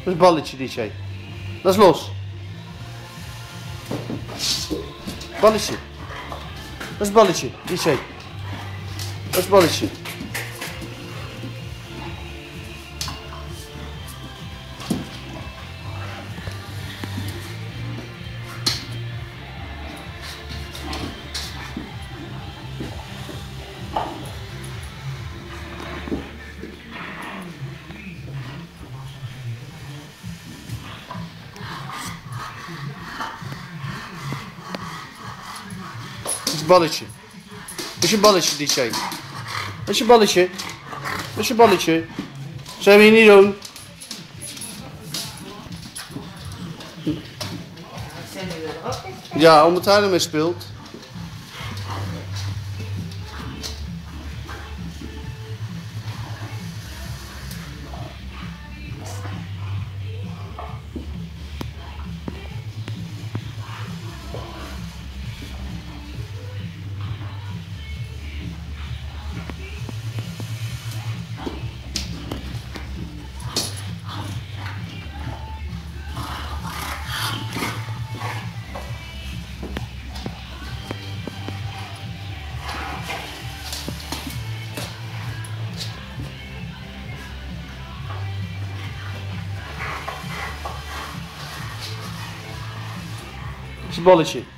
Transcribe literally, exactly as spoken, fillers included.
Dat is balletje, D J. Dat is los. Balletje. Dat is balletje, D J. Dat is balletje. Dat is balletje. Dat is je balletje, D J. Dat is je balletje. Dat is je balletje. Zou je niet doen? Ja, omdat hij ermee speelt. Dat is je balletje.